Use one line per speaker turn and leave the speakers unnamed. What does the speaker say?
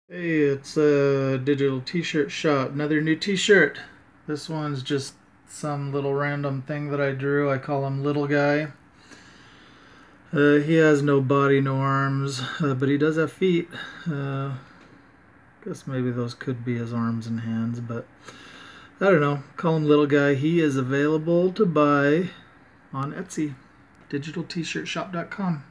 Hey, it's a digital t-shirt shop. Another new t-shirt. This one's just some little random thing that I drew. I call him Little Guy. He has no body, no arms, but he does have feet. Guess maybe those could be his arms and hands, but I don't know. Call him Little Guy. He is available to buy on Etsy. DigitalT-shirtShop.com.